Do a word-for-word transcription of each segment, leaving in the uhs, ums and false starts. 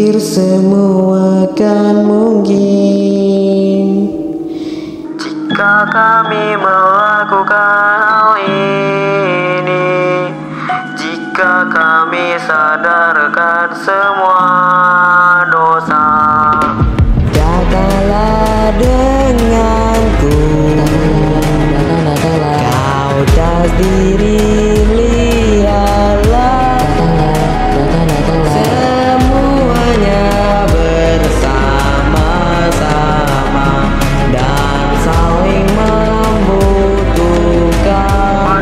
pikir semua akan mungkin jika kami melakukan hal ini, jika kami sadarkan semua dosa. Datanglah denganku, kau tak diri, lihatlah semuanya bersama-sama dan saling membutuhkan.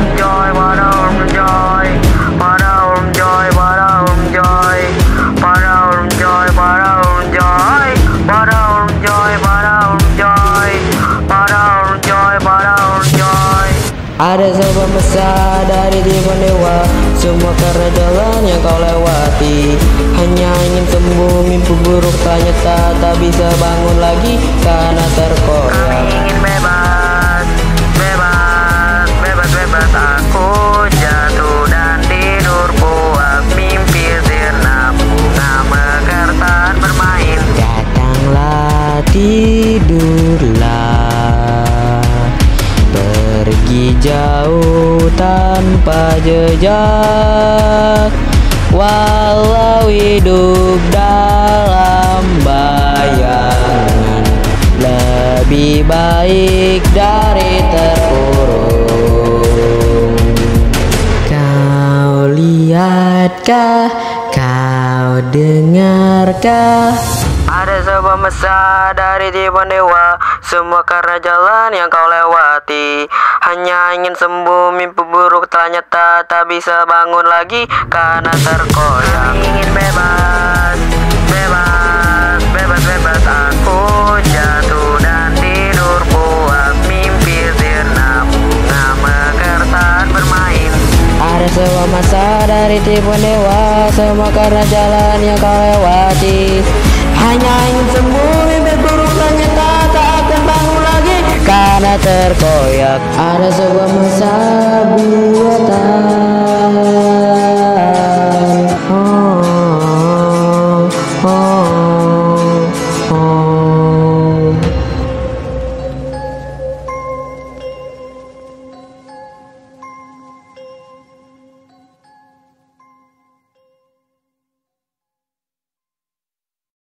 Ada sebuah pesan dari Tiffan Dewa, semua karena jalan yang kau lewati. Hanya ingin sembuh, mimpi buruk tak nyata, tak bisa bangun lagi karena terkoyak. Kami ingin bebas, bebas, bebas, bebas. Aku jatuh dan tidur puas, mimpi sirna bunga mekar saat bermain. Datanglah, tidurlah, pergi jauh tanpa jejak, walau hidup dalam bayangan lebih baik dari terkurung. Kau lihatkah, kau dengarkah? Ada sebuah mesa dari Tiffan Dewa, semua karena jalan yang kau lewati. Hanya ingin sembuh, mimpi buruk tak nyata, tak bisa bangun lagi karena terkoyak. Kami ingin bebas, bebas, bebas, bebas. Aku jatuh dan tidur puas, mimpi sirna bunga mekar saat bermain. Ada sebuah masa dari Tiffan Dewa, semua karena jalan yang kau lewati. Hanya ingin sembuh, mimpi buruk tak nyata, tak akan bangun lagi karena terkoyak. Ada sebuah masa